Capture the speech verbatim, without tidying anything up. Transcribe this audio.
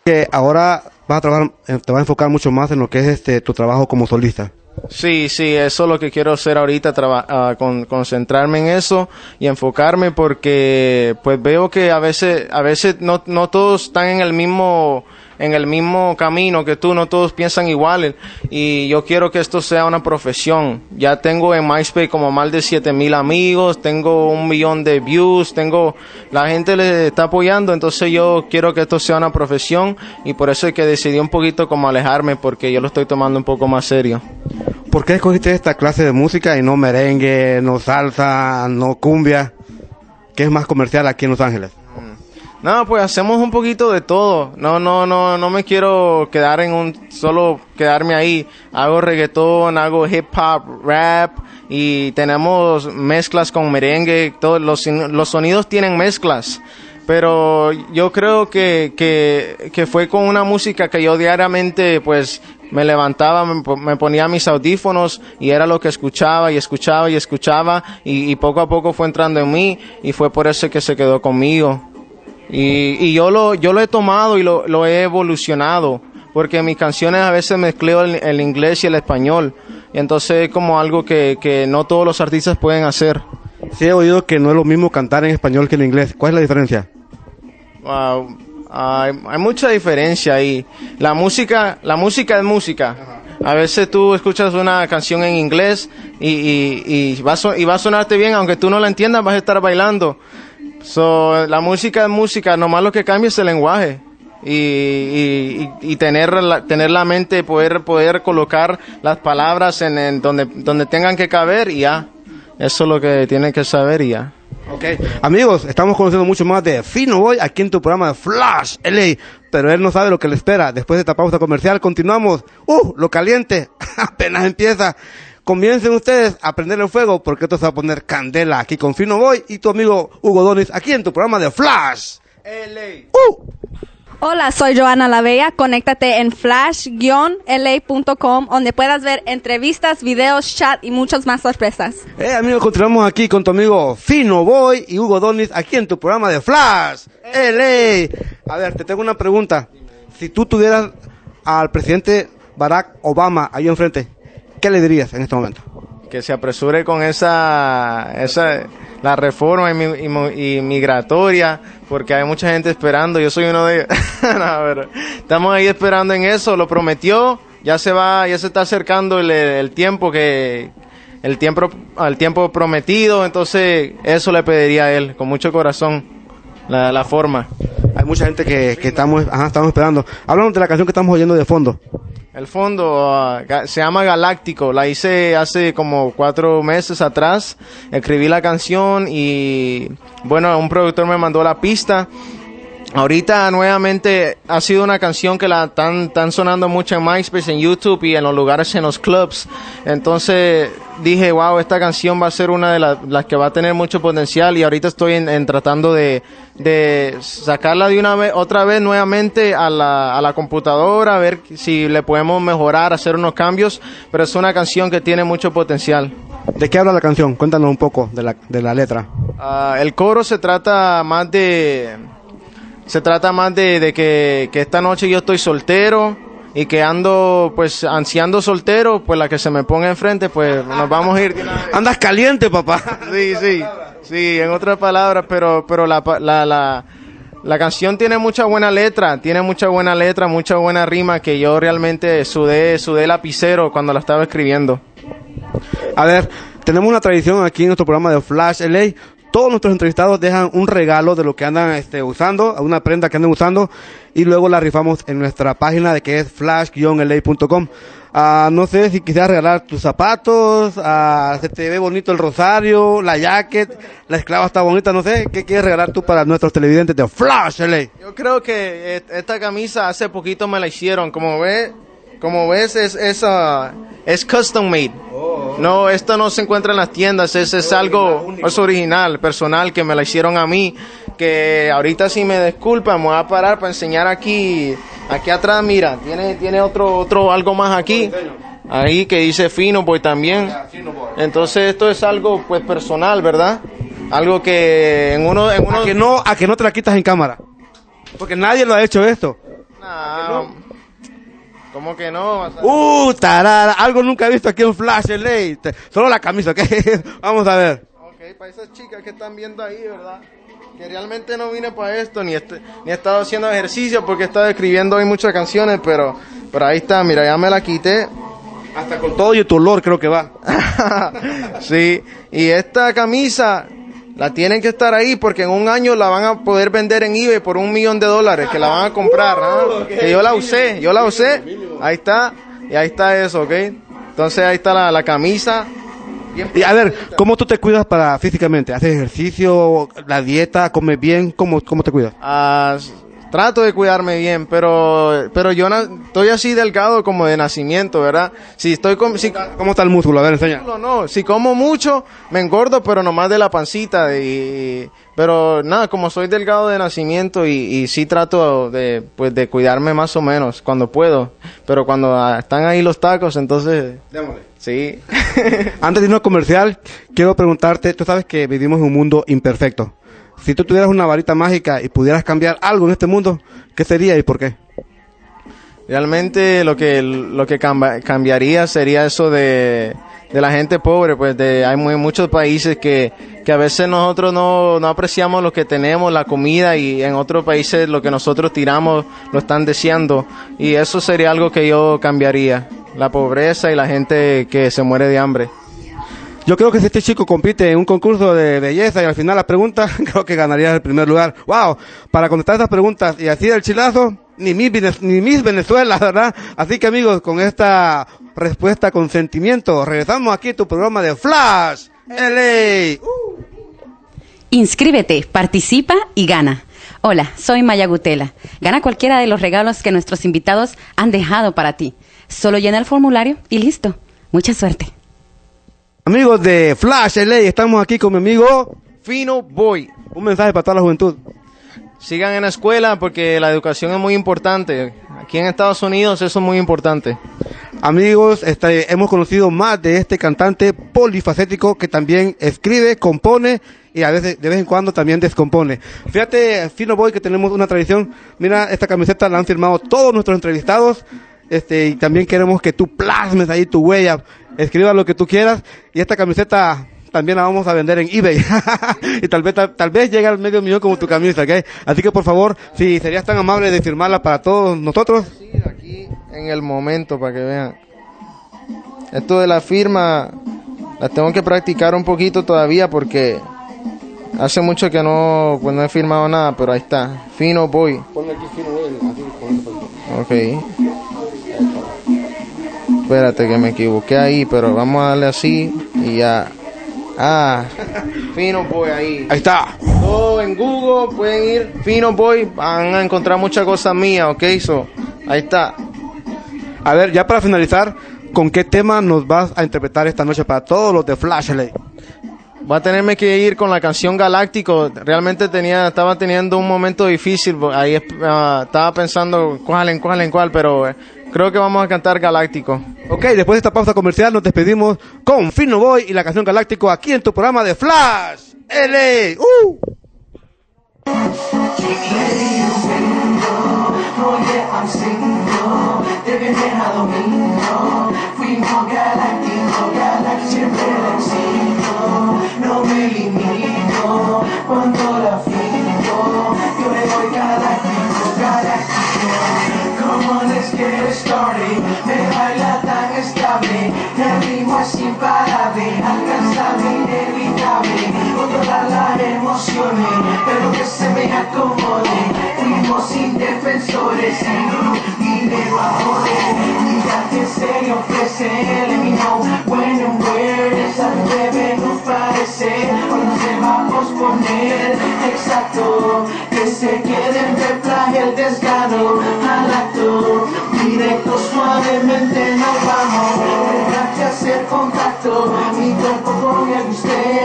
Que ahora vas a trabajar, te vas a enfocar mucho más en lo que es este tu trabajo como solista. Sí, sí, eso es lo que quiero hacer ahorita, uh, con, concentrarme en eso y enfocarme, porque pues veo que a veces, a veces no, no todos están en el mismo, en el mismo camino que tú, no todos piensan igual, y yo quiero que esto sea una profesión. Ya tengo en MySpace como más de siete mil amigos, tengo un millón de views, tengo, la gente le está apoyando, entonces yo quiero que esto sea una profesión, y por eso es que decidí un poquito como alejarme, porque yo lo estoy tomando un poco más serio. ¿Por qué escogiste esta clase de música y no merengue, no salsa, no cumbia, que es más comercial aquí en Los Ángeles? No, pues hacemos un poquito de todo. No, no, no, no me quiero quedar en un, solo quedarme ahí. Hago reggaetón, hago hip hop, rap, y tenemos mezclas con merengue. Todos los, los sonidos tienen mezclas. Pero yo creo que, que, que fue con una música que yo diariamente, pues, me levantaba, me, me ponía mis audífonos y era lo que escuchaba y escuchaba y escuchaba, y, y poco a poco fue entrando en mí, y fue por eso que se quedó conmigo. Y, y yo lo, yo lo he tomado y lo, lo he evolucionado, porque en mis canciones a veces mezcleo el, el inglés y el español, y entonces es como algo que, que no todos los artistas pueden hacer. Sí, he oído que no es lo mismo cantar en español que en inglés. ¿Cuál es la diferencia? Wow. Hay, hay mucha diferencia ahí. La música, la música es música. A veces tú escuchas una canción en inglés y, y, y, va, a, y va a sonarte bien, aunque tú no la entiendas, vas a estar bailando. So, la música es música, nomás lo que cambia es el lenguaje. Y, y, y tener la, tener la mente, poder, poder colocar las palabras en, en donde, donde tengan que caber, y ya. Eso es lo que tienen que saber, y ya. Okay. Amigos, estamos conociendo mucho más de Fino Boy aquí en tu programa de Flash L A, pero él no sabe lo que le espera. Después de esta pausa comercial, continuamos. ¡Uh! Lo caliente apenas empieza. Comiencen ustedes a prender el fuego, porque esto se va a poner candela aquí con Fino Boy y tu amigo Hugo Donis aquí en tu programa de Flash L A. ¡Uh! Hola, soy Joana La Bella. Conéctate en flash L A punto com, donde puedas ver entrevistas, videos, chat y muchas más sorpresas. Eh, amigos, continuamos aquí con tu amigo Fino Boy y Hugo Donis aquí en tu programa de Flash L A. A ver, te tengo una pregunta. Si tú tuvieras al presidente Barack Obama ahí enfrente, ¿qué le dirías en este momento? Que se apresure con esa, esa la reforma inmigratoria, porque hay mucha gente esperando. Yo soy uno de ellos. No, pero estamos ahí esperando en eso. Lo prometió, ya se va, ya se está acercando el, el tiempo que el tiempo al tiempo prometido. Entonces eso le pediría a él con mucho corazón, la, la forma. Hay mucha gente que, que estamos, ajá, estamos esperando. Hablamos de la canción que estamos oyendo de fondo. El fondo uh, se llama Galáctico. La hice hace como cuatro meses atrás. Escribí la canción y, bueno, un productor me mandó la pista. Ahorita nuevamente ha sido una canción que la están, están sonando mucho en MySpace, en YouTube y en los lugares, en los clubs. Entonces dije, wow, esta canción va a ser una de las, las que va a tener mucho potencial, y ahorita estoy en, en tratando de, de sacarla de una vez, otra vez nuevamente a la, a la computadora, a ver si le podemos mejorar, hacer unos cambios, pero es una canción que tiene mucho potencial. ¿De qué habla la canción? Cuéntanos un poco de la, de la letra. Uh, el coro se trata más de... Se trata más de, de que, que esta noche yo estoy soltero y que ando, pues, ansiando soltero, pues la que se me ponga enfrente, pues nos vamos a ir. Andas caliente, papá. Sí, sí, sí, en otras palabras, pero, pero la, la, la, la canción tiene mucha buena letra, tiene mucha buena letra, mucha buena rima, que yo realmente sudé, sudé lapicero cuando la estaba escribiendo. A ver, tenemos una tradición aquí en nuestro programa de Flash L A. Todos nuestros entrevistados dejan un regalo de lo que andan este, usando, una prenda que andan usando, y luego la rifamos en nuestra página de que es flash L A punto com. Uh, no sé si quisieras regalar tus zapatos, uh, se te ve bonito el rosario, la jacket, la esclava está bonita, no sé, ¿qué quieres regalar tú para nuestros televidentes de Flash L A? Yo creo que esta camisa hace poquito me la hicieron, como ves, como ves es, es, uh, es custom made. No, esto no se encuentra en las tiendas, es, es algo, es original, personal, que me la hicieron a mí, que ahorita si me disculpan, me voy a parar para enseñar aquí, aquí atrás, mira, tiene, tiene otro, otro, algo más aquí, ahí que dice Fino Boy también. Entonces esto es algo, pues, personal, ¿verdad? Algo que en uno, en uno... A que no, a que no te la quitas en cámara, porque nadie lo ha hecho esto. Nah, ¿cómo que no? O sea, Uh, tarara, algo nunca he visto aquí en Flash L A. Te- Solo la camisa, ¿ok? Vamos a ver. ok, para esas chicas que están viendo ahí, ¿verdad? Que realmente no vine para esto, ni, est- ni he estado haciendo ejercicio porque he estado escribiendo hoy muchas canciones, pero, pero ahí está, mira, ya me la quité. Hasta con todo y tu olor creo que va. Sí, y esta camisa la tienen que estar ahí porque en un año la van a poder vender en eBay por un millón de dólares, que la van a comprar, ¿ah? Que yo la usé, yo la usé, ahí está, y ahí está eso, ¿ok? Entonces ahí está la, la camisa. Bien Y a ver, ¿cómo tú te cuidas para físicamente? ¿Haces ejercicio, la dieta, comes bien? ¿Cómo, cómo te cuidas? Ah, trato de cuidarme bien, pero pero yo na- estoy así delgado como de nacimiento, ¿verdad? Si estoy com- si, ¿Cómo está el músculo? A ver, enseña. no, no, si como mucho me engordo, pero nomás de la pancita y pero nada, como soy delgado de nacimiento y, y sí trato de pues de cuidarme más o menos cuando puedo, pero cuando ah, están ahí los tacos, entonces sí. Antes de irnos a comercial, quiero preguntarte, tú sabes que vivimos en un mundo imperfecto. Si tú tuvieras una varita mágica y pudieras cambiar algo en este mundo, ¿qué sería y por qué? Realmente lo que lo que camba- cambiaría sería eso de, de la gente pobre, pues de hay muy, muchos países que, que a veces nosotros no, no apreciamos lo que tenemos, la comida, y en otros países lo que nosotros tiramos lo están deseando, y eso sería algo que yo cambiaría, la pobreza y la gente que se muere de hambre. Yo creo que si este chico compite en un concurso de belleza y al final la pregunta, creo que ganaría el primer lugar. ¡Wow! Para contestar estas preguntas y así del chilazo, ni Miss, Vene- ni Miss Venezuela, ¿verdad? Así que amigos, con esta respuesta con sentimiento, regresamos aquí a tu programa de Flash L A. Uh. Inscríbete, participa y gana. Hola, soy Maya Gutela. Gana cualquiera de los regalos que nuestros invitados han dejado para ti. Solo llena el formulario y listo. Mucha suerte. Amigos de Flash L A, estamos aquí con mi amigo. Fino Boy. Un mensaje para toda la juventud. Sigan en la escuela porque la educación es muy importante. Aquí en Estados Unidos eso es muy importante. Amigos, este, hemos conocido más de este cantante polifacético que también escribe, compone y a veces, de vez en cuando también descompone. Fíjate, Fino Boy, que tenemos una tradición. Mira, esta camiseta la han firmado todos nuestros entrevistados. Este, y también queremos que tú plasmes ahí tu huella, escriba lo que tú quieras, y esta camiseta también la vamos a vender en eBay. Y tal vez, tal, tal vez llegue al medio millón como tu camisa, ¿ok? Así que por favor, si serías tan amable de firmarla para todos nosotros. Sí, aquí en el momento para que vean. Esto de la firma la tengo que practicar un poquito todavía porque hace mucho que no, pues no he firmado nada, pero ahí está. Fino Boy. Ponle aquí Fino Boy, así, con Ok. Espérate que me equivoqué ahí, pero vamos a darle así y ya. Ah, Fino Boy ahí. ahí está. Todo en Google, pueden ir Fino Boy, van a encontrar muchas cosas mías, ok, so, ahí está. A ver, ya para finalizar, ¿con qué tema nos vas a interpretar esta noche para todos los de Flash L A? Voy a tenerme que ir con la canción Galáctico. Realmente tenía, estaba teniendo un momento difícil. Ahí uh, estaba pensando cuál en cuál en cuál, pero eh, creo que vamos a cantar Galáctico. Ok, después de esta pausa comercial nos despedimos con Fino Boy y la canción Galáctico aquí en tu programa de Flash L A. ¡Uh! No me limito cuando la fijo, yo le doy galáctico, galáctico. Come on, let's get it started. Me baila tan estable, el ritmo es imparable, alcanzable, inevitable. Controlar las emociones, pero que se me acomode. Fuimos indefensores, sin luz, dinero a joder. Mira que se le ofrece, let me know when and where. Esa debe nos parece, cuando se va a posponer. Exacto, que se quede en replay el desgano al acto. Directo, suavemente nos vamos. Tendrá que hacer contacto, mi cuerpo con el de usted.